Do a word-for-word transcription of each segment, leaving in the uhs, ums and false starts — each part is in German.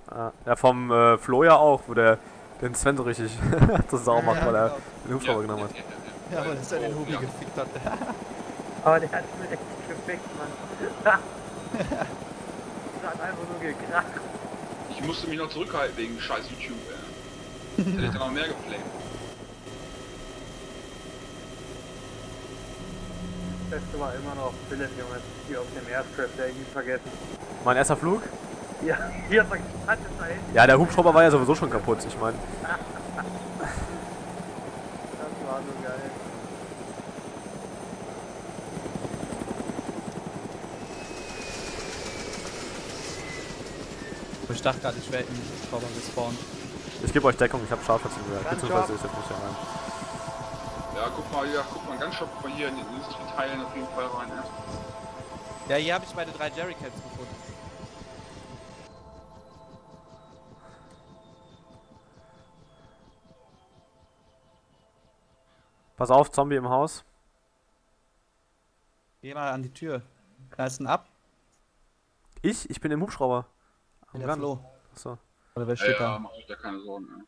Ja, ja vom äh, Flo ja auch, wo der den Sven so richtig das sauer macht, weil er den Hubschrauber genommen hat. Ja, weil es ja den Hubi gefickt hat. Aber der hat mir echt gefickt, Mann. Das hat einfach nur gekracht. Ich musste mich noch zurückhalten wegen scheiß YouTube, ey. Hätte ich dann noch mehr geflamed. Das Beste war immer noch Philipp, Junge. Hier auf dem Airstrap, der irgendwie vergessen. Mein erster Flug? Ja, hier hat er gestartet da hinten. Ja, der Hubschrauber war ja sowieso schon kaputt, ich meine. Das war so geil. Ich dachte gerade, ich wäre im Hubschrauber gespawnt. Ich gebe euch Deckung, ich habe Scharfschützen gehört. Ganz Beziehungsweise ist jetzt nicht rein. Ja, guck mal, ja, guck mal, ganz scharf mal hier in den Industrieteilen auf jeden Fall rein, ne? Ja, hier habe ich meine drei Jerrycans gefunden. Pass auf, Zombie im Haus. Geh mal an die Tür. Knallst ihn ab? Ich? Ich bin im Hubschrauber. Am Der Gun. Flo. Achso. Oder wer Ja, steht ja, da? mach euch da keine Sorgen, ne?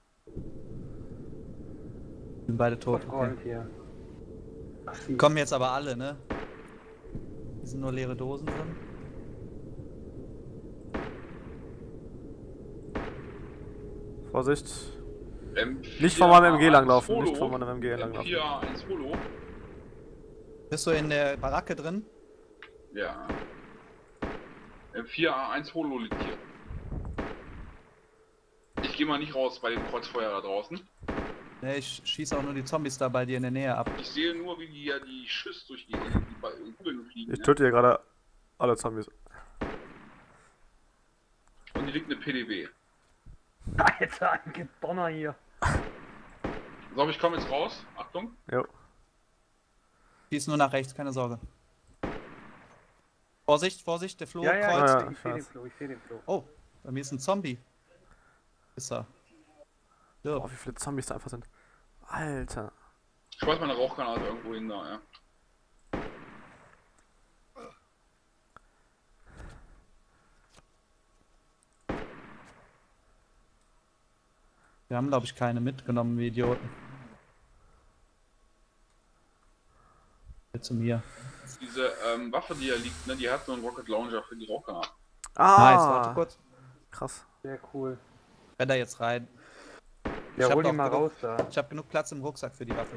Sind beide tot. Okay. Und hier. Ach, sie. Kommen jetzt aber alle, ne? Hier sind nur leere Dosen drin. Vorsicht. M Nicht von meinem M G langlaufen, nicht von meinem M G langlaufen. M vier A eins Holo. Bist du in der Baracke drin? Ja. M vier A eins Holo liegt hier. Ich gehe mal nicht raus bei dem Kreuzfeuer da draußen. Ne, ich schieße auch nur die Zombies da bei dir in der Nähe ab. Ich sehe nur, wie die ja die Schüsse durch die, die Kugeln fliegen. Ich Ne? töte hier gerade alle Zombies. Und hier liegt eine P D B. Alter, ein Gedonner hier. So, aber ich komme jetzt raus. Achtung. Jo. Schieß nur nach rechts, keine Sorge. Vorsicht, Vorsicht, der Flo Ja, ja, kreuzt. ja, ich, ich ich sehe den weiß. Flo, ich sehe den Flo. Oh, bei mir ist ein Zombie. Ist er. So. Oh, wie viele Zombies da einfach sind. Alter. Ich schmeiß meine Rauchgranate irgendwo hin da, ja. Wir haben, glaube ich, keine mitgenommen, wir Idioten. Hier zu mir. Diese ähm, Waffe, die hier liegt, ne, die hat so einen Rocket Launcher für die Rauchgranaten. Ah, Nice, warte kurz. krass. Sehr cool. Renn da jetzt rein. Ja, Ich hab hol noch ihn mal genug- raus da. Ich habe genug Platz im Rucksack für die Waffe.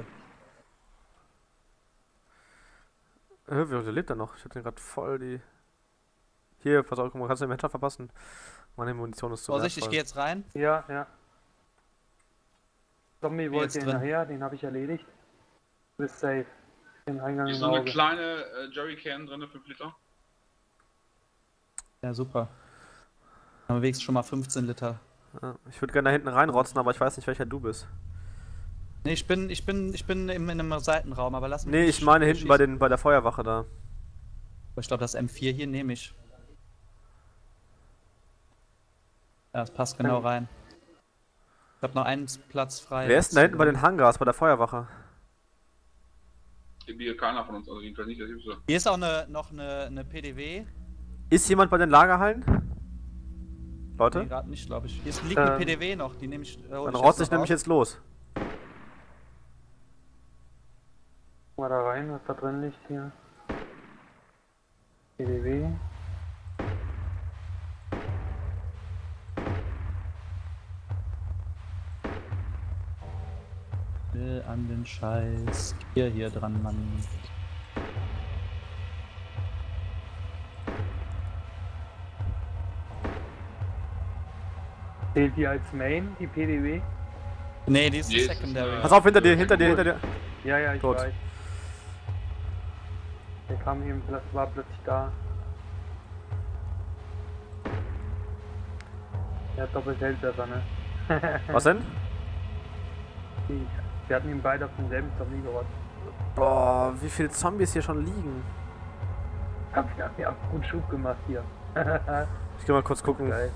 Äh, wie lebt er noch? Ich hab den gerade voll die... Hier, pass auf, guck mal, kannst du den Headshot verpassen? Meine Munition ist zu Vorsicht, ich wertvoll. gehe jetzt rein. Ja, ja. Zombie Bin wollte jetzt hier drin. nachher, den habe ich erledigt. Du bist safe. Den Eingang Hier im ist so eine Auge. kleine äh, Jerrycan drin, fünf Liter. Ja, super. Haben wir wenigstens schon mal fünfzehn Liter. Ja, ich würde gerne da hinten reinrotzen, aber ich weiß nicht, welcher du bist. Ne, ich bin, ich bin, ich bin in, in einem Seitenraum, aber lass mich Nee, nicht ich meine hinten bei, schießen. den, bei der Feuerwache da. Aber ich glaube, das M vier hier nehme ich. Ja, das passt genau rein. Ich habe noch einen Platz frei. Wer ist denn da hinten bei den Hangars, bei der Feuerwache? Hier keiner von uns, also jedenfalls nicht, dass ich so. Hier ist auch eine, noch eine, eine P D W. Ist jemand bei den Lagerhallen? Leute? Nee, gerade nicht, glaube ich. Hier ist, liegt eine Ähm, P D W noch, die nehme ich. Äh, hol Dann ich rotze noch ich nämlich raus. jetzt los. Guck mal da rein, was da drin liegt hier. P D W. Will an den Scheiß. Hier, hier dran, Mann. Zählt die als Main, die P D W? Nee, die ist Nee, die es ist Secondary. eine- Pass auf, hinter dir, hinter dir, hinter dir. Ja, ja, ich Tot. weiß. Der kam eben, pl- war plötzlich da. Der hat doppelt hält besser, ne? Was denn? Die- Wir hatten ihn beide auf demselben Zombie gerotzt. Boah, wie viele Zombies hier schon liegen. Hab ja, wir haben gut Schub gemacht hier. Ich geh mal kurz gucken. Geil.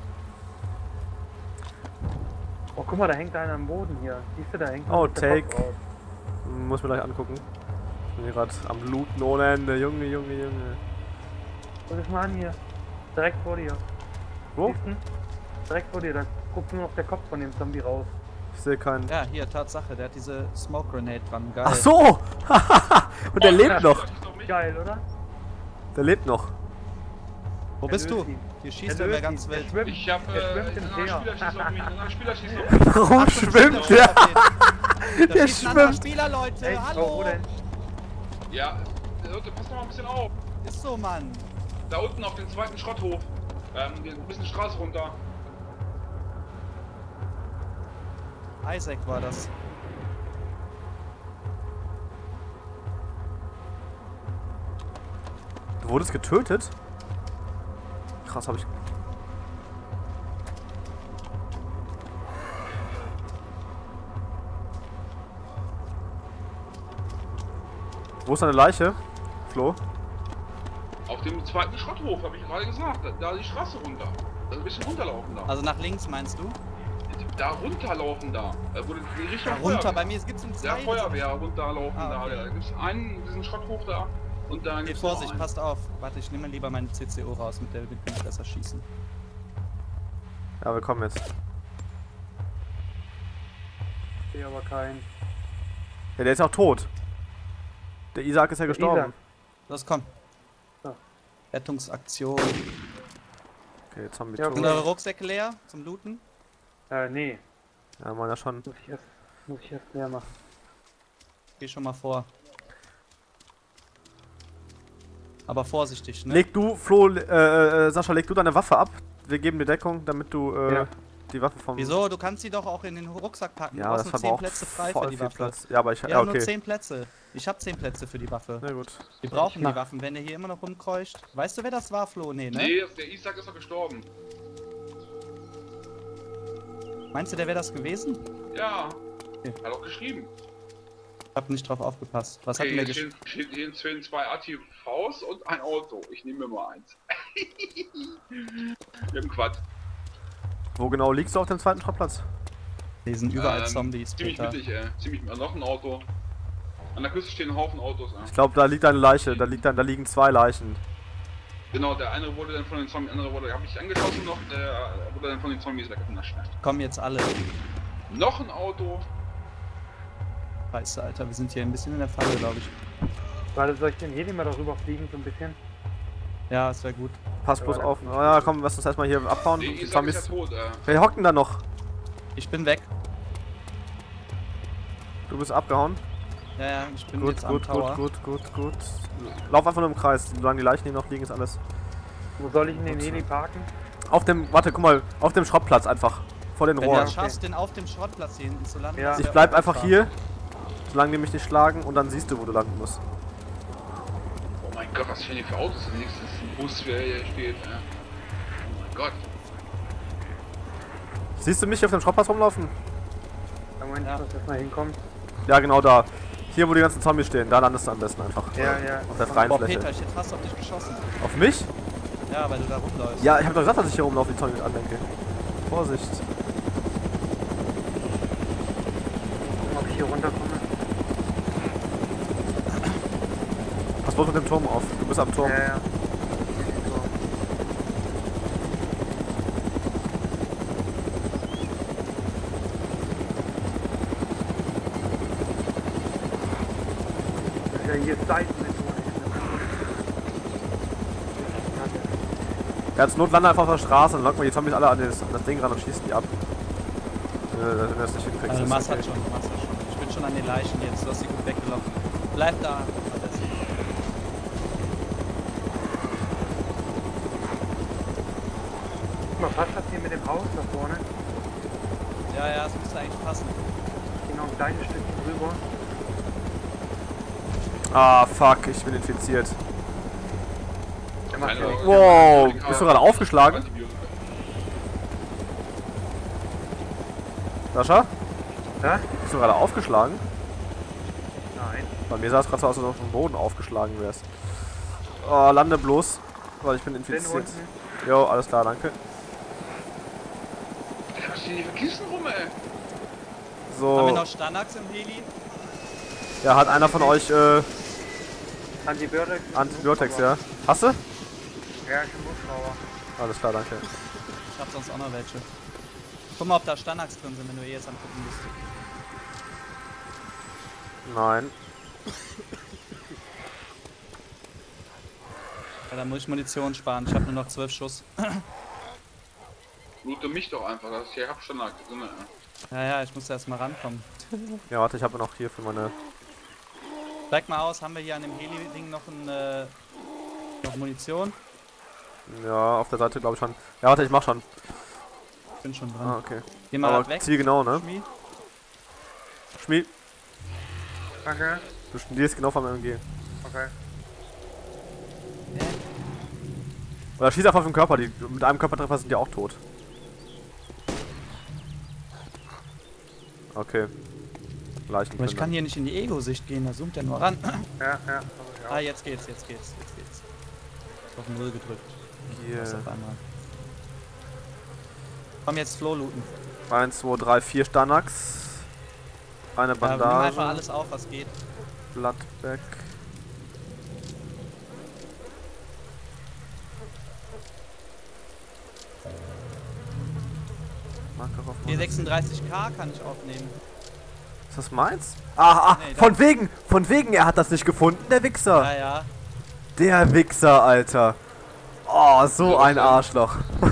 Oh, guck mal, da hängt einer am Boden hier. Siehst du, da hängt Oh, noch der Kopf take. raus. Muss mir gleich angucken. Ich bin hier gerade am Looten ohne Ende. Junge, Junge, Junge. Guck das mal an hier. Direkt vor dir. Wo? Siehst du? direkt vor dir, da guckt nur noch der Kopf von dem Zombie raus. Ich sehe keinen. Ja, hier, Tatsache, der hat diese Smoke Grenade dran. Geil. Ach so! Und der lebt noch. Geil, oder? Der lebt noch. Wo Er bist du? löst ihn. Hier Er schießt er löst mir ihn. ganz Er wild. schwimmt. Ich hab Er äh, schwimmt im ein Meer. anderer Spieler schießt auf mich, ein anderer Spieler schießt auf mich. Warum schwimmt der? Da Der schießt ein anderer schwimmt. Spieler, Leute. Ey, Hallo. wo denn? Ja, Leute, passt doch mal ein bisschen auf. Ist so, Mann. Da unten auf den zweiten Schrotthof. Ähm, ein bisschen Straße runter. Isaac war das. Du wurdest getötet? Krass, hab ich. Wo ist deine Leiche, Flo? Auf dem zweiten Schrotthof, habe ich gerade gesagt. Da, da die Straße runter. Also ein bisschen runterlaufen da. Also nach links meinst du? Da runterlaufen da. Da wurde die Richtung Da runter, Feuerwehr. bei mir gibt's ein Der zwei. Feuerwehr runterlaufen Ah, da. okay. Da gibt's einen, diesen Schrotthof da. Und dann Okay, gibt's Vorsicht, noch einen. passt auf. Warte, ich nehme lieber meine C C O raus, mit der wird man besser schießen. Ja, wir kommen jetzt. Ich sehe aber keinen. Ja, der ist auch tot. Der Isaac ist ja gestorben. Isaac. Los, komm. So. Rettungsaktion. Okay, jetzt haben wir Ja, tot. Sind eure Rucksäcke leer zum Looten? Äh, nee. Ja, meiner schon. Muss ich erst, muss ich erst leer machen. Geh schon mal vor. Aber vorsichtig, ne? Leg du, Flo, äh, äh, Sascha, leg du deine Waffe ab. Wir geben dir Deckung, damit du äh, Ja. die Waffe vom... Wieso? Du kannst sie doch auch in den Rucksack packen. Ja, du das hast nur zehn verbraucht Plätze frei voll für die viel Waffe. Platz. Ja, aber ich... Ja, Ja, nur okay. zehn Plätze. Ich hab zehn Plätze für die Waffe. Na gut. Wir brauchen mach- die Waffen, wenn der hier immer noch rumkreucht. Weißt du, wer das war, Flo? Nee, ne? Nee, der Isaac ist doch gestorben. Meinst du, der wäre das gewesen? Ja. Okay. Hat auch geschrieben. Ich hab nicht drauf aufgepasst. Was Okay, hat denn der hier geschrieben? stehen, stehen, hier stehen zwei A T Vs und ein Auto. Ich nehme mir mal eins. Mit dem Quad. Wo genau liegst du auf dem zweiten Schrottplatz? Die sind überall Ähm, Zombies, Ziemlich Peter. mittig, ey. Ziemlich noch ein Auto. An der Küste stehen ein Haufen Autos, ey. Ich glaube, da liegt eine Leiche. Da, liegt dann, da liegen zwei Leichen. Genau, der eine wurde dann von den Zombies, der andere wurde, habe ich angeschossen noch, der wurde dann von den Zombies weggeknascht. Kommen jetzt alle. Noch ein Auto. Scheiße, Alter, wir sind hier ein bisschen in der Falle, glaube ich. Warte, soll ich den Heli mal darüber fliegen, so ein bisschen? Ja, es wäre gut. Pass bloß auf. Oh, ja, komm, lass uns erstmal hier abbauen. Der Die Isaac ist ja Zombies. tot, äh. Wer hockt denn da noch? Ich bin weg. Du bist abgehauen. Ja, ja, ich bin Gut, jetzt am gut, Tower. gut, gut, gut, gut. Lauf einfach nur im Kreis. Solange die Leichen hier noch liegen, ist alles. Wo soll ich in den Heli parken? Auf dem, warte, guck mal, auf dem Schrottplatz einfach. Vor den Wenn du Rohren. das schaffst, den auf dem Schrottplatz hier hinten zu landen. Ja. das Ich wär bleib auch einfach machbar. hier, solange die mich nicht schlagen und dann siehst du, wo du landen musst. Oh mein Gott, was stehen hier für Autos? Nächstes ist ein Bus, wer hier steht, äh. Oh mein Gott. Siehst du mich auf dem Schrottplatz rumlaufen? Ja, Moment, Ja. ich muss erstmal hinkommen. Ja, genau da. Hier, wo die ganzen Zombies stehen, da landest du am besten einfach. Ja, ja. Auf der freien Boah, Fläche. Peter, ich hätte fast auf dich geschossen. Auf mich? Ja, weil du da rumläufst. Ja, ich hab doch gesagt, dass ich hier rumlaufe, die Zombies andenke. Vorsicht. Gucken, ob ich hier runterkomme. Pass bloß mit dem Turm auf. Du bist am Turm. Ja, ja. Ja, hier ist Seiten mit Ja, als Not lande einfach auf der Straße und locken wir die Zombies alle an das, an das Ding ran und schießen die ab. Äh, wenn du das nicht hinkriegst, Also ist Mars okay. hat schon, Mars hat schon. Ich bin schon an den Leichen jetzt, du hast sie gut weggelockt. Bleib da, alles. Guck mal, passt das hier mit dem Haus da vorne? Ja, ja, es müsste eigentlich passen. Genau ein kleines Stückchen rüber. Ah, fuck, ich bin infiziert. Der macht Keine ja Ahnung. nichts. Wow, bist du gerade aufgeschlagen? Sascha? Hä? Bist du gerade aufgeschlagen? Nein. Bei mir sah es gerade so aus, als ob du auf dem Boden aufgeschlagen wärst. Oh, lande bloß, weil ich bin Bin infiziert. unten. Jo, alles klar, danke. Was stehen hier für Kisten rum, ey? Haben wir So, noch Stanax im Heli? ja, hat einer von euch äh, Antibiotics. Antibiotics, ja? Hast du? Ja, ich bin Muschrauber. Alles klar, danke. Ich hab sonst auch noch welche. Guck mal, ob da Stanax drin sind, wenn du eh jetzt am gucken bist. Nein. Ja, dann muss ich Munition sparen. Ich habe nur noch zwölf Schuss. Loote mich doch einfach, das hier hab schon drin. Ja, ja, ich muss erst mal rankommen. Ja, warte, ich habe noch hier für meine... Steig mal aus, haben wir hier an dem Heli-Ding noch, ein, äh, noch Munition? Ja, auf der Seite glaube ich schon. Ja, warte, ich mach schon. Ich bin schon dran. Ah, okay. Geh mal Aber grad weg. Ziel genau, ne? Schmi. Schmi, Okay, du studierst genau vom M G. okay. Oder schieß einfach auf den Körper, die mit einem Körpertreffer sind die auch tot. Okay. Leichen. Aber ich kann hier nicht in die Ego-Sicht gehen, da zoomt er nur ran. Ja, ja. hab ich auch. Ah, jetzt geht's, jetzt geht's, jetzt geht's. Auf null gedrückt. Was Hier. auf einmal. Komm jetzt Flo looten. eins, zwei, drei, vier Stanax. Eine Ja, nimm einfach Bandage. alles auf, was geht. Bloodback. Makarov. Die sechsunddreißig K kann ich aufnehmen. Ist das meins? Ah, ah Nee, von das- wegen, von wegen, er hat das nicht gefunden, der Wichser. Ja, ja. Der Wichser, Alter. Oh, so Ja, ein was Arschloch.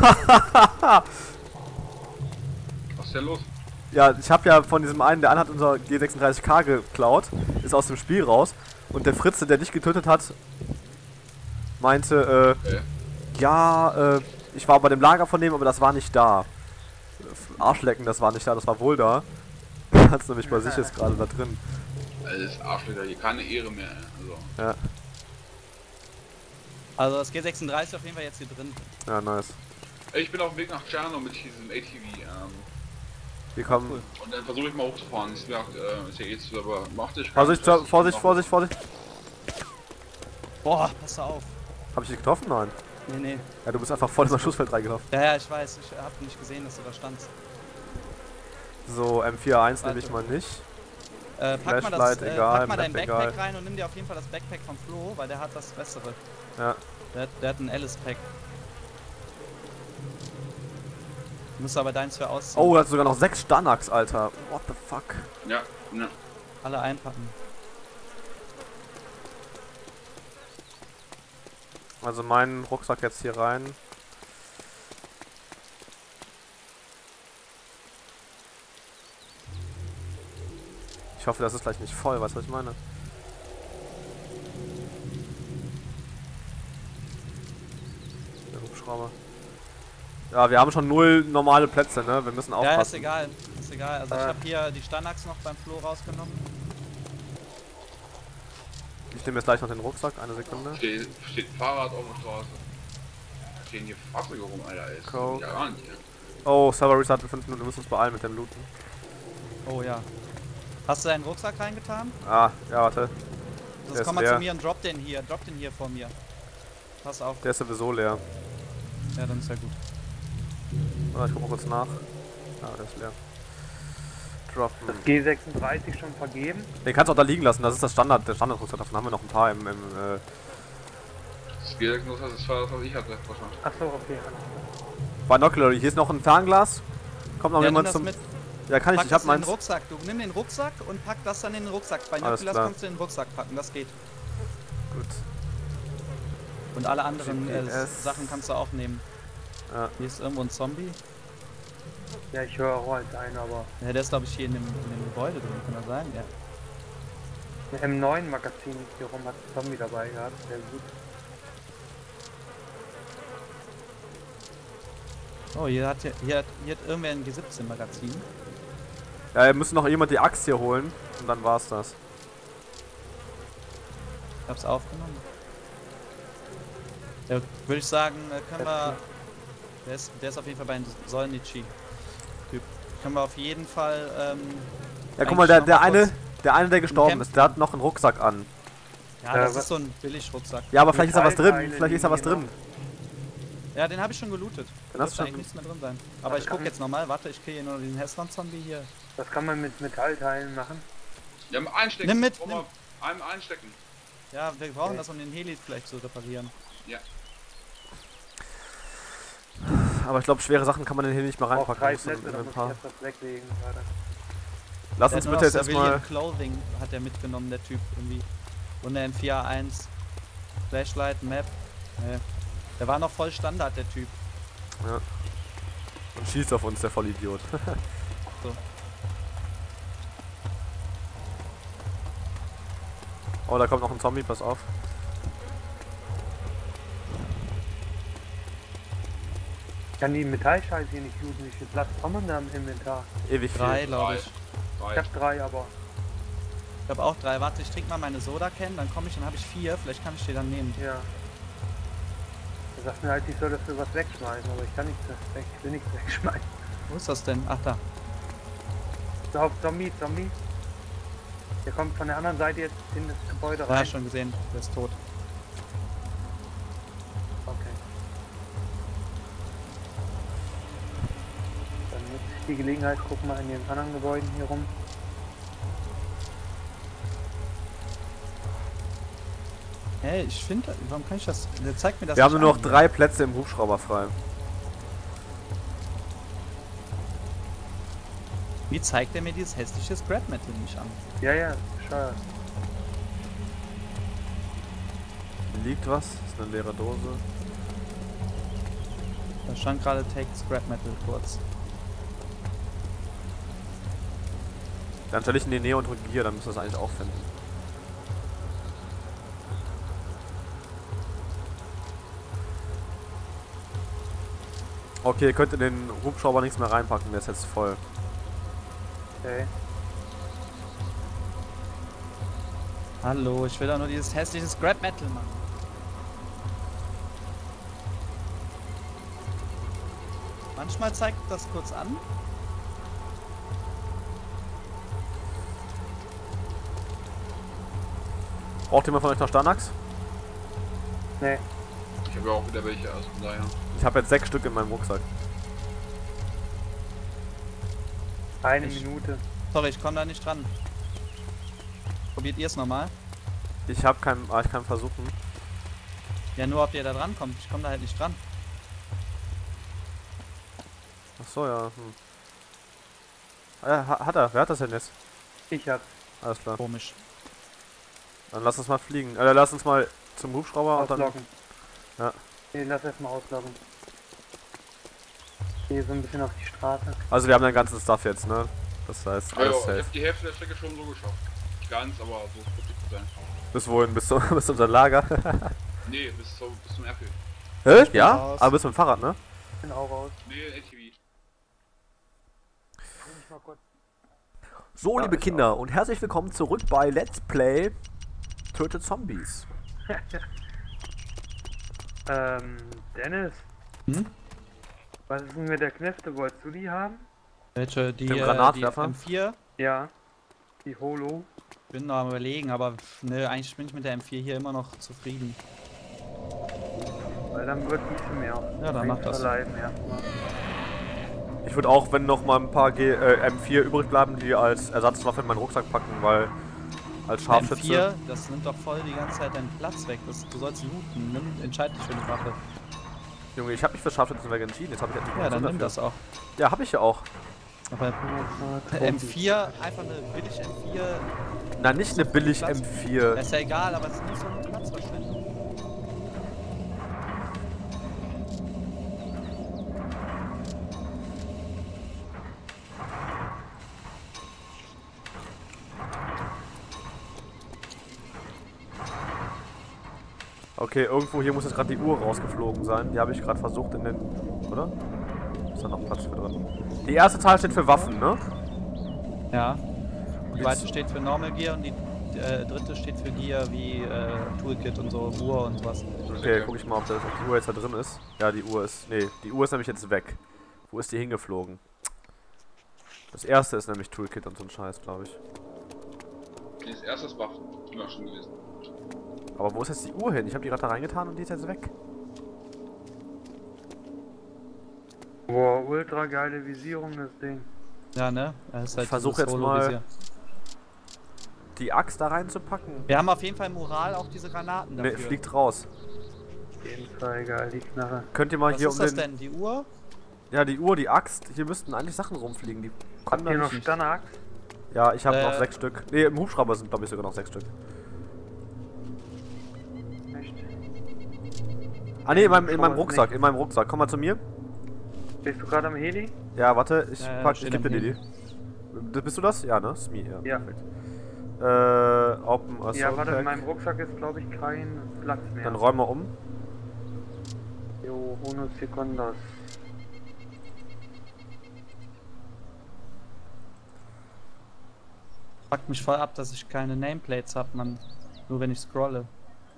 Was ist denn los? Ja, ich habe ja von diesem einen, der eine hat unser G sechsunddreißig K geklaut, ist aus dem Spiel raus. Und der Fritze, der dich getötet hat, meinte, äh, Okay. ja, äh, ich war bei dem Lager von dem, aber das war nicht da. Arschlecken, das war nicht da, das war wohl da. Hat's nämlich bei sich jetzt gerade da drin. Alles Arschlöcher, hier keine Ehre mehr. Also. Ja, Also das G sechsunddreißig auf jeden Fall jetzt hier drin. ja, nice. Ich bin auf dem Weg nach Tscherno mit diesem A T V. Ähm, Wir kommen. Cool. und dann versuche ich mal hochzufahren. Ich dachte, äh, ist ja eh zu, aber mach dich. Vorsicht, Vorsicht, Vorsicht, Vorsicht. Boah, pass auf. Hab ich dich getroffen? Nein. Nee, nee. Ja, du bist einfach voll in das Schussfeld reingelaufen. Ja, ja, ich weiß. Ich hab nicht gesehen, dass du da standst. So, M vier eins nehme ich Warte. mal nicht. Äh, pack mal, das, Flashlight, äh, egal, pack mal dein Map Backpack egal. rein und nimm dir auf jeden Fall das Backpack vom Flo, weil der hat das bessere. Ja. Der, hat- der hat ein Alice-Pack. Du musst aber deins für ausziehen. Oh, er hat sogar noch sechs Stanax, Alter. What the fuck? Ja, ja. Alle einpacken. Also meinen Rucksack jetzt hier rein. Ich hoffe, das ist gleich nicht voll, weißt du, was ich meine? Der Hubschrauber. Ja, wir haben schon null normale Plätze, ne? Wir müssen aufpassen. Ja, ist egal. Ist egal. Also ich Äh. habe hier die Stanax noch beim Flo rausgenommen. Ich nehme jetzt gleich noch den Rucksack, eine Sekunde. Steht, steht ein Fahrrad auf der Straße. Stehen hier Fahrzeuge rum, Alter. Ist Coke. ja gar nicht hier. Oh, Server Restart in fünf Minuten, wir müssen uns beeilen mit dem Looten. Oh ja. Hast du deinen Rucksack reingetan? Ah, ja, warte. Sonst ist komm mal leer. zu mir und drop den hier. Drop den hier vor mir. Pass auf. Der ist sowieso leer. Ja, dann ist ja gut. Ah, ich guck mal kurz nach. Ah, der ist leer. Droppen. Das G sechsunddreißig schon vergeben? Den kannst du auch da liegen lassen, das ist das Standard, der Standardrucksack, davon haben wir noch ein paar im, im äh, Das geht nur, das ist das, was ich hatte. Wahrscheinlich. Achso, okay. Binoculary. Hier ist noch ein Fernglas. Kommt noch Ja, nimm jemand das zum... mit. Ja, kann ich, Pack ich das hab in den meins. Rucksack. Du nimm den Rucksack und pack das dann in den Rucksack. Bei Alles Nucleus klar. kannst du in den Rucksack packen, das geht. Gut. Und alle anderen äh, G P S. Sachen kannst du auch nehmen. Ja. Hier ist irgendwo ein Zombie. Ja, ich höre auch als einen, aber Ja, der ist glaube ich hier in dem, in dem Gebäude drin, kann das sein? Ja. ein M neun Magazin hier rum hat ein Zombie dabei gehabt, sehr gut. Oh, hier hat, hier, hier hat, hier hat irgendwer ein G siebzehn Magazin. Ja, müssen noch jemand die Axt hier holen und dann war's das. Ich hab's aufgenommen. Ja, würde ich sagen, äh, können wir... Der ist, der ist auf jeden Fall bei Solnici. Typ. Können wir auf jeden Fall... Ähm, Ja, guck mal, der, Eigentlich der noch mal eine, kurz der eine, der gestorben Kämpfen. ist, der hat noch einen Rucksack an. ja, Äh, das was- ist so ein Billigrucksack. Ja, aber vielleicht ist da was drin, Metallteile vielleicht ist da was liegen hier drin. Ja, den habe ich schon gelootet. Da hast dürfte du eigentlich schon- nichts mehr drin sein. Aber Das ich guck kann- jetzt nochmal. Warte, ich kriege hier nur diesen Hessland-Zombie hier. Das kann man mit Metallteilen machen. Ja, einstecken. Nimm mit, Wollen wir Einem einstecken. Ja, wir brauchen Okay. das, um den Heli vielleicht zu reparieren. Ja. Aber ich glaube, schwere Sachen kann man denn hier nicht mehr Auch reinpacken. drei Muss dann Plätze, da muss ich Inventar. erst was weglegen gerade. Lass Der uns hat nur bitte noch jetzt erstmal. Civilian Clothing hat er mitgenommen, der Typ irgendwie. Und eine M vier A eins. Flashlight, Map. Nee. Der war noch voll Standard, der Typ. Ja. Und schießt auf uns, der Vollidiot. So. Oh, da kommt noch ein Zombie, pass auf. Ich kann die Metallscheiße hier nicht looten. Wie viel Platz haben wir da im Inventar? Ewig viel. Drei, glaube Drei. ich. Ich Drei. hab drei, aber. Ich habe auch drei. Warte, ich trinke mal meine Soda-Can, dann komme ich, dann habe ich vier. Vielleicht kann ich die dann nehmen. Ja. Du sagst mir halt, ich soll dafür was wegschmeißen, aber ich kann nichts weg. Ich will nichts wegschmeißen. Wo ist das denn? Ach, da. So, auf Zombie, Zombie. Der kommt von der anderen Seite jetzt in das Gebäude Da rein. hast du schon gesehen. Der ist tot. Okay. Dann nutze ich die Gelegenheit, guck mal in den anderen Gebäuden hier rum. Hey, ich finde, warum kann ich das? Der zeigt mir das Wir haben nicht nur noch an. drei Plätze im Hubschrauber frei. Wie zeigt er mir dieses hässliche Scrap Metal nicht an? Ja, ja, bescheuert. Hier liegt was, das ist eine leere Dose. Da stand gerade Take Scrap Metal kurz. Dann stelle ich in die Nähe und drücke Gier, dann müssen wir es eigentlich auch finden. Okay, ihr könnt in den Hubschrauber nichts mehr reinpacken, der ist jetzt voll. Okay. Hallo, ich will doch nur dieses hässliche Scrap Metal machen. Manchmal zeigt das kurz an. Braucht jemand von euch noch Stanax? Nee. Ich habe ja auch wieder welche, also von daher. Ich habe jetzt sechs Stück in meinem Rucksack. Eine Ich- Minute. Sorry, ich komme da nicht dran. Probiert ihr es nochmal? Ich habe keinen, ah, ich kann versuchen. Ja, nur ob ihr da dran kommt. Ich komme da halt nicht dran. Ach so, ja. Hm. Ah, ha- hat er, wer hat das denn jetzt? Ich hab Alles klar. Komisch. Dann lass uns mal fliegen. Äh, lass uns mal zum Hubschrauber und dann. ausloggen. Ja. Nee, lass erstmal ausloggen. Ich gehe so ein bisschen auf die Straße. Also wir haben den ganzen Stuff jetzt, ne? Das heißt, Ja, alles ja, ich safe. habe die Hälfte der Strecke schon so geschafft. Nicht ganz, aber so vierzig Prozent. Bis wohin? Bis, zu, bis zu unserem Lager? Nee, bis, zu, bis zum Airfield. Hä? bin Ja? raus. Aber bis mit dem Fahrrad, ne? Ich bin auch raus. Nee, A T V. Komm ich mal kurz. So, Ja, liebe ich Kinder, und herzlich willkommen zurück bei Let's Play Tötet Zombies. Ähm, Dennis, Hm? was ist denn mit der Knifte? Wolltest du die haben? Welche? Die, Dem äh, Granatwerfer? die M vier? Ja. Die Holo. Bin noch am überlegen, aber pff, ne, eigentlich bin ich mit der M vier hier immer noch zufrieden. Weil dann wird nicht mehr. Ja, dann mach das. Verleihen erstmal. Ich würde auch, wenn noch mal ein paar G äh, M vier übrig bleiben, die als Ersatzwaffe in meinen Rucksack packen, weil als M Scharfschütze... vier, das nimmt doch voll die ganze Zeit deinen Platz weg. Das, du sollst looten. Nimm, entscheid dich für eine Waffe. Junge, ich habe mich für Scharfschützenwerk entschieden, jetzt habe ich endlich Ja, dann Munition nimm das dafür. auch. Ja, habe ich ja auch. Aber M vier, einfach eine billig M vier, Na, nicht eine billig Platz. M vier. ist ja egal, aber es ist nicht so eine Platzverschwendung. Okay, irgendwo hier muss jetzt gerade die Uhr rausgeflogen sein. Die habe ich gerade versucht in den... Oder? Ist da noch Platz für drin? Die erste Zahl steht für Waffen, ne? Ja. Die zweite steht für Normal Gear und die äh, dritte steht für Gear wie äh, Toolkit und so, Uhr und sowas. Okay, guck ich mal, ob, das, ob die Uhr jetzt da drin ist. Ja, die Uhr ist... Nee, die Uhr ist nämlich jetzt weg. Wo ist die hingeflogen? Das erste ist nämlich Toolkit und so ein Scheiß, glaube ich. Das erste ist Waffen. Immer schon gewesen. Aber wo ist jetzt die Uhr hin? Ich habe die gerade da reingetan und die ist jetzt weg. Boah, ultra geile Visierung, das Ding. Ja, ne? Das ist halt Ich versuch dieses jetzt mal- Solo-Visier. Die Axt da reinzupacken? Wir haben auf jeden Fall Moral auch diese Granaten dafür. Ne, fliegt raus. Auf jeden Fall geil, die Knarre. Könnt ihr mal Was hier ist um das den... denn? Die Uhr? Ja, die Uhr, die Axt. Hier müssten eigentlich Sachen rumfliegen. Die Habt kommen da ihr noch nicht. Stanax? Ja, ich habe Äh. noch sechs Stück. Ne, im Hubschrauber sind glaube ich sogar noch sechs Stück. Echt? Ah ne, in meinem, in Hubschrauber meinem ist Rucksack, nicht. in meinem Rucksack. Komm mal zu mir. Bist du gerade am Heli? Ja, warte, ich Ja, ja, pack, ich steht geb am dir die. Heli. D- Bist du das? Ja, ne? Smee, ja. Ja. Perfekt. Äh, Open Assault Ja, warte, in Pack. meinem Rucksack ist glaube ich kein Platz mehr. Dann räumen wir um. Jo, unos segundos. Fuckt mich voll ab, dass ich keine Nameplates hab, man. Nur wenn ich scrolle.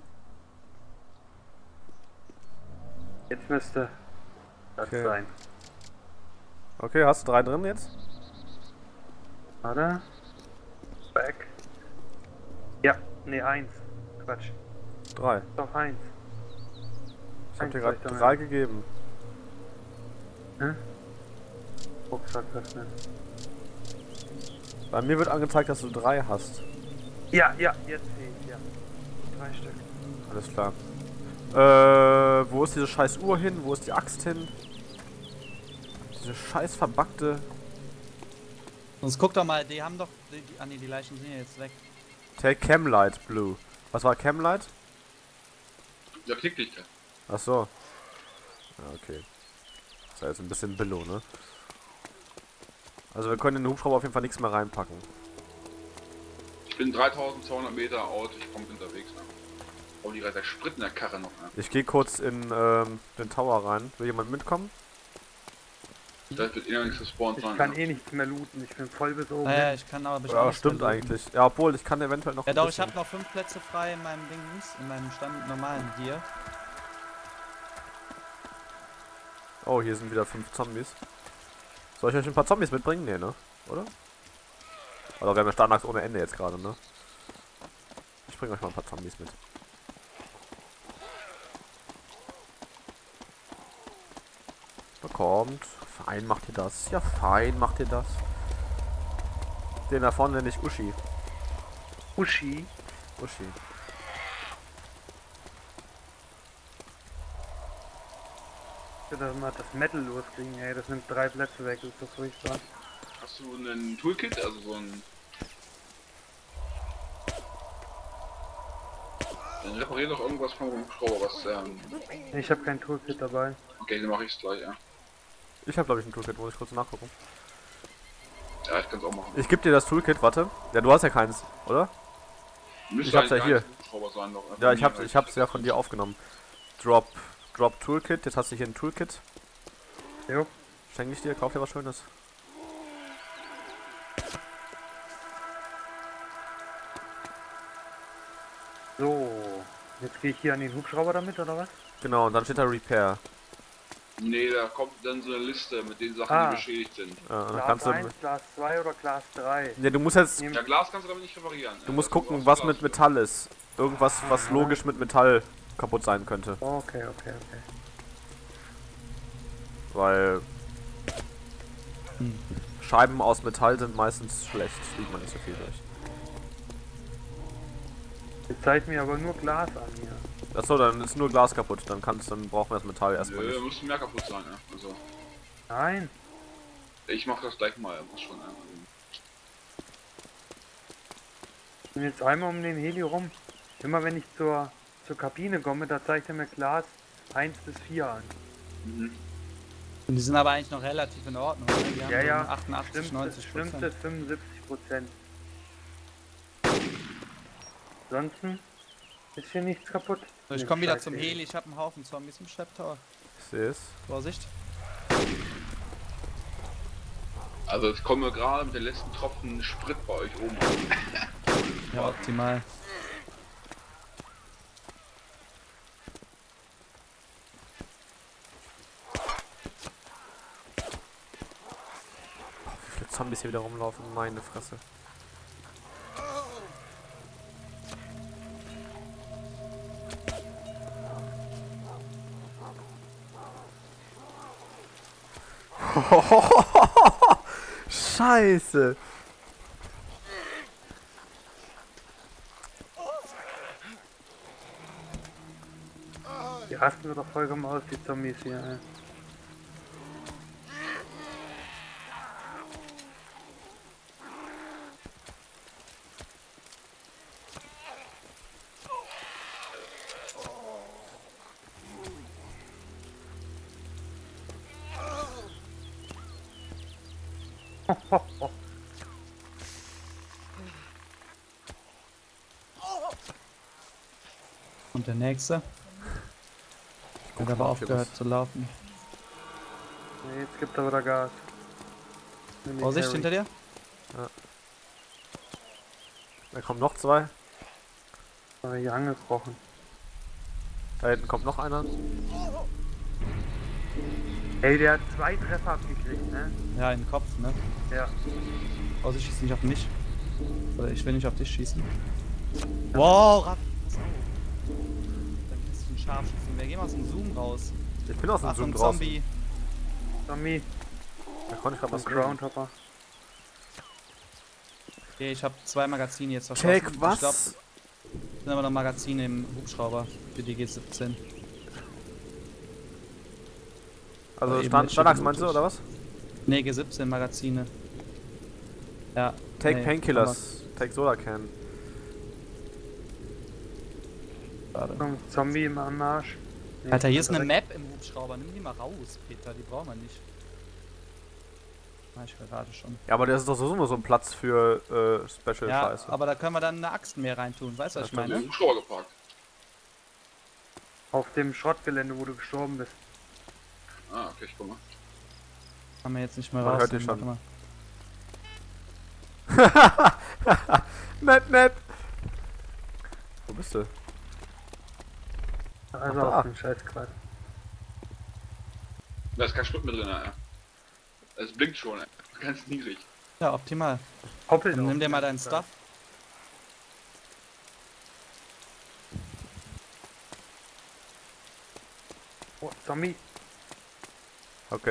Jetzt müsste das Okay. sein. Okay, hast du drei drin jetzt? Warte. Back. Ja, nee, eins. Quatsch. Drei. Doch, eins. Ich hab Eins dir soll gerade ich damit. drei gegeben. Hä? Rucksack öffnen. Bei mir wird angezeigt, dass du drei hast. Ja, ja, jetzt sehe ich, ja. Drei Stück. Alles klar. Äh, wo ist diese scheiß Uhr hin? Wo ist die Axt hin? Diese scheiß verbackte... Sonst guck doch mal, die haben doch. Die, die, ah ne, die Leichen sind ja jetzt weg. Take Camlight Blue. Was war Camlight? Ja, Klicklichter. Ach so. Ja, okay. Das war jetzt ein bisschen billo, ne? Also wir können in den Hubschrauber auf jeden Fall nichts mehr reinpacken. Ich bin dreitausendzweihundert Meter out, ich komme unterwegs. Ne? Oh, die der Sprit in der Karre noch. Ne? Ich gehe kurz in ähm, den Tower rein. Will jemand mitkommen? Da wird eh nichts gespawnt Ich sein. kann ne? eh nichts mehr looten, ich bin voll bis oben. Naja, hin. ich kann aber Ja, bestimmt. stimmt eigentlich. Ja, obwohl, ich kann eventuell noch Ja ein doch, ich bisschen- habe noch fünf Plätze frei in meinem Dings, in meinem stand normalen Gear. Oh, hier sind wieder fünf Zombies. Soll ich euch ein paar Zombies mitbringen? Nee, ne? Oder? Oder wir haben ja Starnax ohne Ende jetzt gerade, ne? Ich bringe euch mal ein paar Zombies mit. Bekommt. Fein macht ihr das. Ja, fein macht ihr das. Den da vorne nenne ich Uschi. Uschi. Uschi. Ich will das mal das Metal loskriegen, ey. Das nimmt drei Plätze weg, das ist doch furchtbar. Hast du einen Toolkit, also so ein... Dann reparier doch irgendwas vom Hubschrauber, was, ähm... Ich habe kein Toolkit dabei. Okay, dann mach ich's gleich, ja. Ich habe glaube ich ein Toolkit, muss ich kurz nachgucken. Ja, ich kann's auch machen. Ich gebe dir das Toolkit, warte. Ja, du hast ja keins, oder? Müsste ich hab's ja eigentlich hier. gar nicht Hubschrauber sein, doch. Ja, ich hab's, ich hab's ja von dir aufgenommen. Drop, Drop Toolkit, jetzt hast du hier ein Toolkit. Jo. Schenke ich dir, kauf dir was Schönes. So. Jetzt gehe ich hier an den Hubschrauber damit, oder was? Genau, und dann steht da Repair. Nee, da kommt dann so eine Liste mit den Sachen, Ah. die beschädigt sind. Ja, dann Glas kannst du. eins, Glas zwei oder Glas drei? Ne, du musst jetzt. Nehm- Ja, Glas kannst du damit nicht reparieren. Du äh, musst das gucken, ist was aus mit Glas. Metall ist. Irgendwas, was Ja. logisch mit Metall kaputt sein könnte. Okay, okay, okay. Weil. Scheiben aus Metall sind meistens schlecht, fliegt man nicht so viel durch. Jetzt zeigt mir aber nur Glas an hier. Achso, dann ist nur Glas kaputt, dann kannst dann brauchen wir das Metall erstmal Nö, nicht. müsste mehr kaputt sein, ja. Also, Nein. ich mach das gleich mal, muss schon, ja. Ich bin jetzt einmal um den Heli rum. Immer wenn ich zur, zur Kabine komme, da zeigt er mir Glas eins bis vier an. Mhm. Und die sind aber eigentlich noch relativ in Ordnung. Ne? Die haben Ja, so ja. achtundachtzig, Stimmt, neunzig stimmt Prozent. es fünfundsiebzig Prozent. Ansonsten ist hier nichts kaputt. Ich Nee, komme wieder scheiß zum Heli, ich habe einen Haufen Zombies im Schlepptau. Ich sehe es. Vorsicht. Also, jetzt kommen wir gerade mit den letzten Tropfen Sprit bei euch oben an. Ja, optimal. Wie viele Zombies hier wieder rumlaufen, meine Fresse. Scheiße. Die rasten wir doch vollkommen aus, die Zombies hier. Ey. Und der nächste. Hat aber aufgehört zu laufen. Nee, jetzt gibt er wieder Gas. Vorsicht hinter dir. Da kommen noch zwei. Da hier angebrochen. Da hinten kommt noch einer. Ey, der hat zwei Treffer abgekriegt, ne? Ja, in den Kopf, ne? Ja. Vorsicht, schießt nicht auf mich. Oder ich will nicht auf dich schießen. Wow, Raff, pass auf. Dann bist du ein Scharfschützen. Wir gehen aus dem Zoom raus. Ich bin aus dem Achtung, Zoom draußen. Zombie. Zombie Da konnte ich grad und was nehmen. Groundhopper. Okay, ich habe zwei Magazine jetzt Take verschossen. was? Ich glaub, es sind aber noch Magazine im Hubschrauber für die G siebzehn. Also Aber eben Stand, mit Standachs Schiffen meinst du, mutig. oder was? Ne, G siebzehn Magazine. Ja. Take nee, Painkillers. Take Soda Can. Schade. Kommt Zombie im Anmarsch. Nee, Alter, hier ist eine direkt. Map im Hubschrauber. Nimm die mal raus, Peter. Die brauchen wir nicht. Ah, ich gerade schon. Ja, aber das ist doch so nur so ein Platz für äh, Special Ja, Scheiße. aber da können wir dann eine Axt mehr reintun. Weißt du, was ich Ja, Ich meine? bin im Hubschrauber geparkt. Auf dem Schrottgelände, wo du gestorben bist. Ah, okay, ich guck mal. Kann man jetzt nicht mehr Man raus. hört dich schon. Warte mal. Map, Map! Wo bist du? Also Ach, da. auf dem Scheißquad. Da ist kein Sprit mehr drin, ja. Es blinkt schon, ey. Ganz niedrig. Ja, optimal. Hoppelt Dann auf nimm dir dem mal deinen Scheißquad. Stuff. Oh, Zombie. Okay.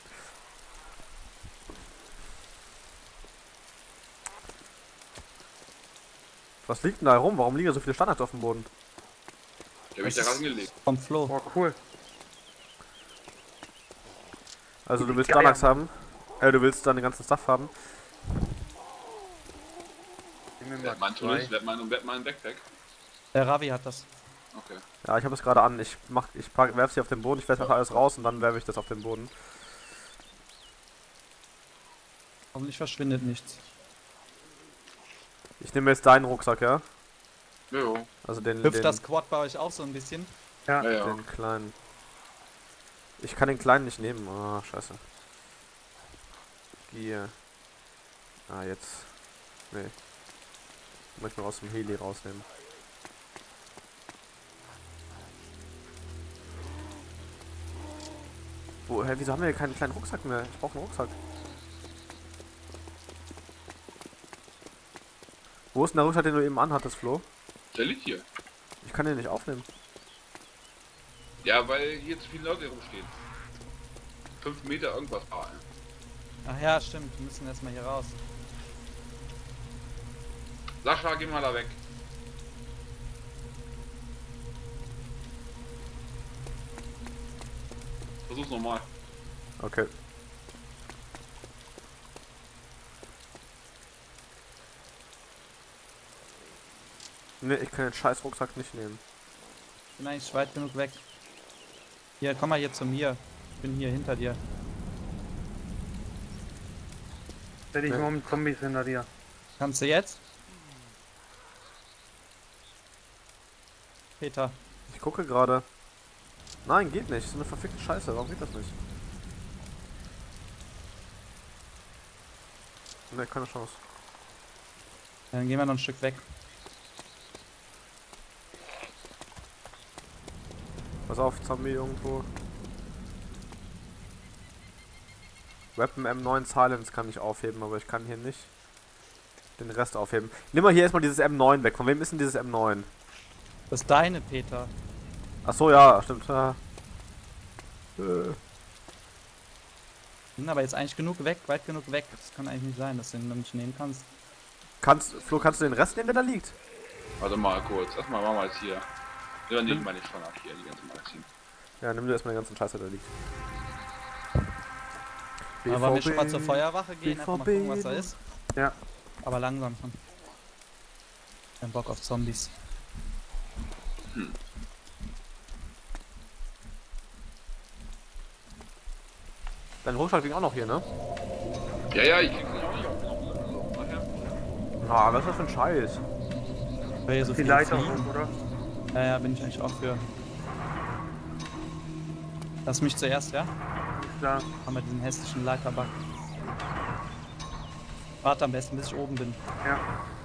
Was liegt denn da rum? Warum liegen da so viele Standards auf dem Boden? Der hab ich da Das ist- rangelegt. Vom Flo. Oh, cool. Also du willst Ja, Standards ja. haben? Äh, du willst deine ganzen Stuff haben? Nehmen wir Wer hat mein mal Tunnel? zwei. Wer hat mein, wer hat mein Backpack? Der Ravi hat das. Okay. Ja, ich habe es gerade an. Ich mach, ich pack, werf sie auf den Boden, ich werfe alles raus und dann werfe ich das auf den Boden. Hoffentlich verschwindet nichts. Ich nehme jetzt deinen Rucksack, ja? Jojo. Also den, Hüpft den, das Quad bei euch auch so ein bisschen? Ja, Ja, ja. den kleinen. Ich kann den kleinen nicht nehmen. Ah, scheiße. Hier. Ah, jetzt. Nee. Muss ich mal aus dem Heli rausnehmen. Wo, hä, wieso haben wir hier keinen kleinen Rucksack mehr? Ich brauche einen Rucksack. Wo ist denn der Rucksack, den du eben anhattest, Flo? Der liegt hier. Ich kann den nicht aufnehmen. Ja, weil hier zu viele Leute rumstehen. Fünf Meter irgendwas. Ah, ja. Ach ja, stimmt. Wir müssen erstmal hier raus. Sascha, geh mal da weg. Versuch's nochmal. Okay. Ne, ich kann den scheiß Rucksack nicht nehmen. Ich bin eigentlich weit genug weg. Hier, komm mal hier zu mir. Ich bin hier hinter dir. stell dich Ja. mal um Zombies hinter dir. Kannst du jetzt? Peter. Ich gucke gerade. Nein, geht nicht. Das ist eine verfickte Scheiße. Warum geht das nicht? Ne, keine Chance. Dann gehen wir noch ein Stück weg. Pass auf, Zombie irgendwo. Weapon M neun Silence kann ich aufheben, aber ich kann hier nicht den Rest aufheben. Nimm mal hier erstmal dieses M neun weg. Von wem ist denn dieses M neun? Das ist deine, Peter. Ach so, ja, stimmt. Ja. Äh. Sind aber jetzt eigentlich genug weg, weit genug weg. Das kann eigentlich nicht sein, dass du den noch nicht nehmen kannst. Kannst, Flo, kannst du den Rest nehmen, der da liegt? Warte mal kurz. Erstmal machen wir jetzt hier. Ja, nehmen wir nicht schon ab hier, die ganze Magazin. Ja, nimm dir erstmal den ganzen Scheiß, der da liegt. Aber wollen wir schon mal zur B V B. Feuerwache gehen, einfach mal gucken, was da ist. Ja. Aber langsam schon. Kein Bock auf Zombies. Hm. Dein Rucksack liegt auch noch hier, ne? Ja, ja, ich krieg's nicht auch nicht auf. So, daher. Ah, was ist das für ein Scheiß? Weil hier so Die viel Leiter fliegen. hoch, oder? Ja, ja, bin ich eigentlich auch für. Lass mich zuerst, ja? Alles klar. Haben wir diesen hässlichen Leiterbug. Warte am besten, bis ich oben bin. Ja.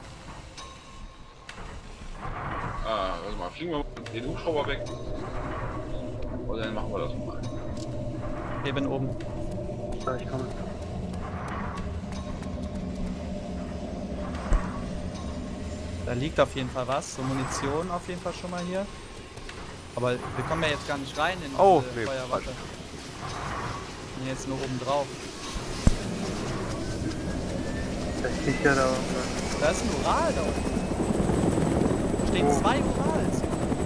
Ah, warte mal, fliegen wir den Hubschrauber weg. Oder dann machen wir das mal. Ich bin oben. Ja, ich komme. Da liegt auf jeden Fall was. So Munition auf jeden Fall schon mal hier. Aber wir kommen ja jetzt gar nicht rein in Oh, diese nee, Feuerwache. falsch. Wir sind jetzt nur oben drauf. Das liegt ja da irgendwas. Da ist ein Ural da unten. Da stehen Oh. zwei Urals.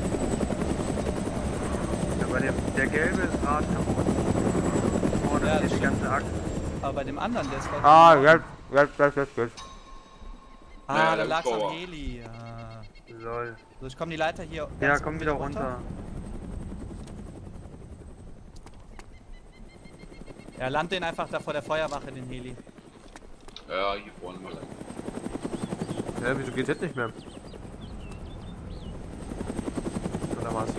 Ja, bei dem, der gelbe ist Rad kaputt. Oh, Ja, das das ist die stimmt. ganze Achse. Aber bei dem anderen, der ist voll. Ah, jetzt, jetzt, jetzt, jetzt, jetzt. Ah, Ja, da der lag's am Hubschrauber. Heli. Ah. Lol. So, ich komme die Leiter hier. Ja, ganz komm unten wieder runter. Ja, land den einfach da vor der Feuerwache, den Heli. Ja, hier vorne mal lang. Hä, wieso geht's jetzt nicht mehr? Oder was?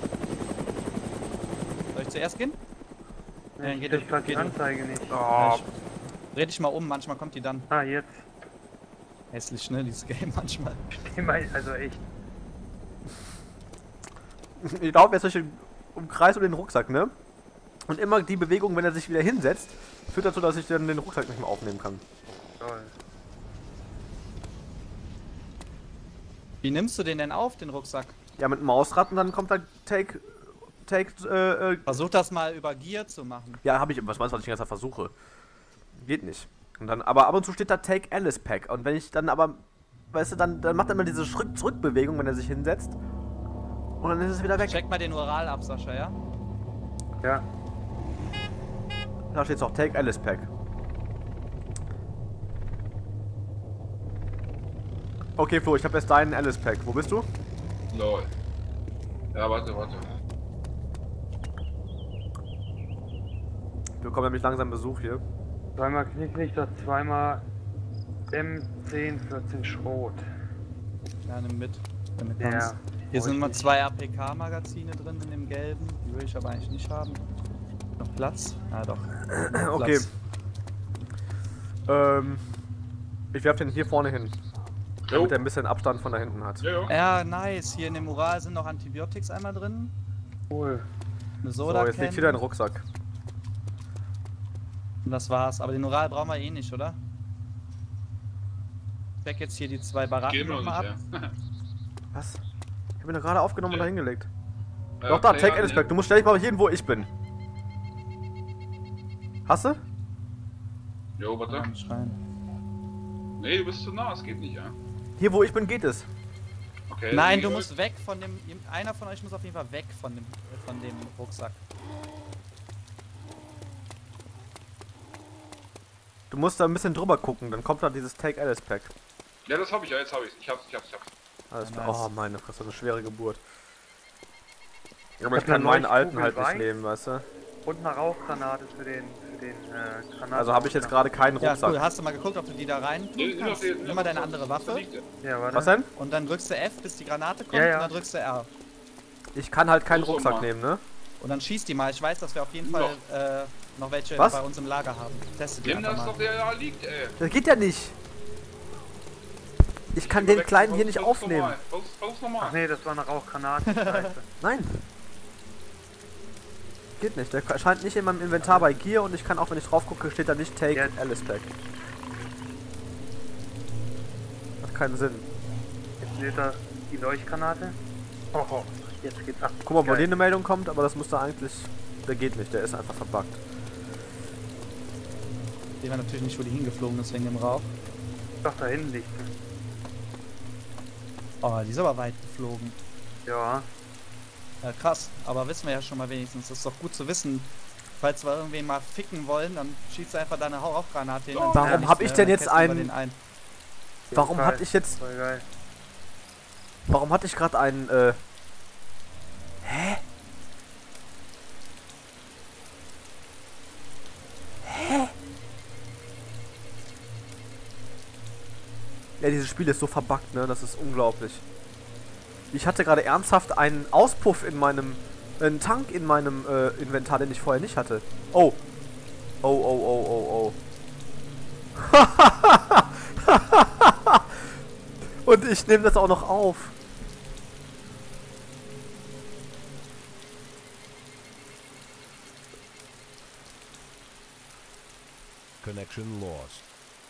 Soll ich zuerst gehen? Ja, Ich geht krieg doch- grad die geht doch. Anzeige nicht. Oh, ich dreh dich mal um, manchmal kommt die dann. Ah, jetzt. Hässlich, ne, dieses Game manchmal. Steh mal, also echt. ich glaube, jetzt durch den Umkreis um den Rucksack, ne? Und immer die Bewegung, wenn er sich wieder hinsetzt, führt dazu, dass ich dann den Rucksack nicht mehr aufnehmen kann. Lol. Wie nimmst du den denn auf, den Rucksack? Ja, mit dem Mausrad und dann kommt da Take, Take, äh, äh, Versuch das mal über Gear zu machen. ja, habe ich, was meinst du, was ich die ganze Zeit versuche? Geht nicht. Und dann, aber ab und zu steht da Take Alice Pack und wenn ich dann aber, weißt du, dann, dann macht er immer diese Schritt-Zurück-Bewegung, wenn er sich hinsetzt und dann ist es wieder weg. Check mal den Ural ab, Sascha, ja? Ja. Da steht auch Take Alice Pack. Okay, Flo, ich habe jetzt deinen Alice Pack. Wo bist du? Lol. Ja, warte, warte. Wir bekommen nämlich langsam Besuch hier. Zweimal Knicklichter, zweimal M zehn vierzehn Schrot. Ja, nimm mit, wenn du Ja. kannst. Hier sind brauch immer ich nicht. zwei A P K-Magazine drin in dem gelben. Die will ich aber eigentlich nicht haben. Noch Platz? Ah, doch. Noch Okay. Platz. Ähm, ich werf den hier vorne hin, Jo. damit er ein bisschen Abstand von da hinten hat. Ja, ja. Ja, nice. Hier in dem Ural sind noch Antibiotics einmal drin. Cool. Eine So, Soda jetzt liegt hier dein Rucksack. Und das war's. Aber den Ural brauchen wir eh nicht, oder? Ich check jetzt hier die zwei Baracken Gehen wir noch nochmal ab. nicht, ja. Was? Ich habe ihn doch gerade aufgenommen und Ja. da hingelegt. Äh, Doch, da, Player, Take Alice ne? Pack. Du musst ständig mal hin, wo ich bin. Hast du? Jo, warte. Schreien. Nee, du bist zu nah, es geht nicht, ja. Hier, wo ich bin, geht es. Okay. Nein, dann du geh musst weg von dem. Einer von euch muss auf jeden Fall weg von dem, äh, von dem Rucksack. Du musst da ein bisschen drüber gucken, dann kommt da dieses Take Alice Pack. Ja, das hab ich, ja, jetzt hab ich's. Ich hab's, ich hab's, ich hab's. Alles Ja, klar. nice. Oh, meine Fresse, eine schwere Geburt. Ich Aber ich hab kann eine meinen alten Leuchtkugel halt nicht Wein nehmen, weißt du? und eine Rauchgranate für den, für den äh, Granaten. Also habe ich jetzt gerade keinen Ja, Rucksack. cool. Hast du mal geguckt, ob du die da rein tun Nee, nimm doch kannst? den- Nimm mal deine andere Da Waffe liegt er. Ja, warte. Was denn? und dann drückst du F, bis die Granate kommt Ja, ja. und dann drückst du R. Ich kann halt keinen Muss doch Rucksack mal. nehmen, ne? Und dann schießt die mal. Ich weiß, dass wir auf jeden Fall äh, noch welche Was? bei uns im Lager haben. Teste die Nimm einfach das mal. doch, der da liegt, ey. Das geht ja nicht. Ich kann den kleinen hier nicht aufnehmen. Versuch's Ach nochmal. nee, das war eine Rauchgranate. Scheiße. Nein. Geht nicht. Der erscheint nicht in meinem Inventar bei Gear und ich kann auch, wenn ich drauf gucke, steht da nicht Take Jetzt. Alice Pack. Hat keinen Sinn. Jetzt lädt er die Leuchtgranate. Oh, jetzt geht's ab. Guck mal, wo Geil. dir eine Meldung kommt, aber das müsste eigentlich... Der geht nicht, der ist einfach verbuggt. Sehen wir natürlich nicht, wo die hingeflogen ist wegen dem Rauch. Doch, da hinten liegt sie. Oh, die ist aber weit geflogen. Ja. Ja, krass. Aber wissen wir ja schon mal wenigstens. Das ist doch gut zu wissen. Falls wir irgendwen mal ficken wollen, dann schießt du einfach deine Rauchgranate hin. Warum Dann ist er hab nichts ich mehr, denn dann jetzt ketsen wir einen- den ein. Warum Geil. hatte ich jetzt... Voll geil. Warum hatte ich gerade einen, äh... Hä? Hä? Ey, dieses Spiel ist so verbuggt, ne? Das ist unglaublich. Ich hatte gerade ernsthaft einen Auspuff in meinem... einen Tank in meinem äh, Inventar, den ich vorher nicht hatte. Oh. Oh, oh, oh, oh, oh. Und ich nehme das auch noch auf. Connection lost.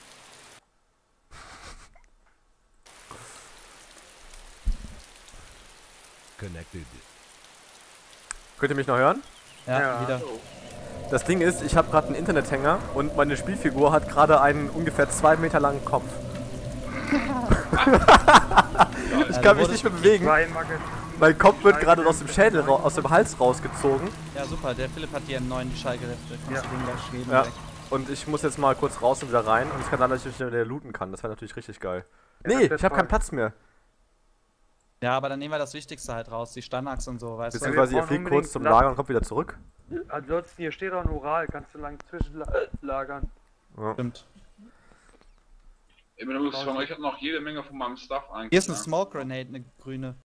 Connected. Könnt ihr mich noch hören? Ja, Ja. wieder. Das Ding ist, ich habe gerade einen Internethänger und meine Spielfigur hat gerade einen ungefähr zwei Meter langen Kopf. Ich Also kann mich wurde- nicht mehr bewegen. Zwei Magazine. Mein Kopf wird gerade aus dem Schädel, ra- aus dem Hals rausgezogen. Ja, super. Der Philipp hat dir einen neuen Schallgeräte. Kannst Ja. du den gleich geben? Ja. Weg. Und ich muss jetzt mal kurz raus und wieder rein. Und es kann dann natürlich wieder looten kann. Das wäre natürlich richtig geil. Ja, Nee, das wär ich habe keinen toll. Platz mehr. Ja, aber dann nehmen wir das Wichtigste halt raus. Die Standachs und so, weißt du? Beziehungsweise ihr brauchen fliegt kurz unbedingt zum Platz. Lager und kommt wieder zurück. Ansonsten, hier steht auch ein Ural, kannst du lang zwischenlagern. Ja. Stimmt. Ich muss sagen, ich habe noch jede Menge von meinem Stuff eigentlich. Hier ist eine ne? Smoke Grenade, eine grüne.